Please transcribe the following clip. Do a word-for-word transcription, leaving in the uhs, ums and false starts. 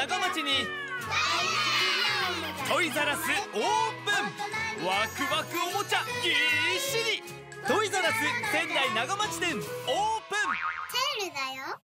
長町にトイザらスオープン。ワクワクおもちゃぎっしり。トイザらス仙台長町店オープン。 セールだよ。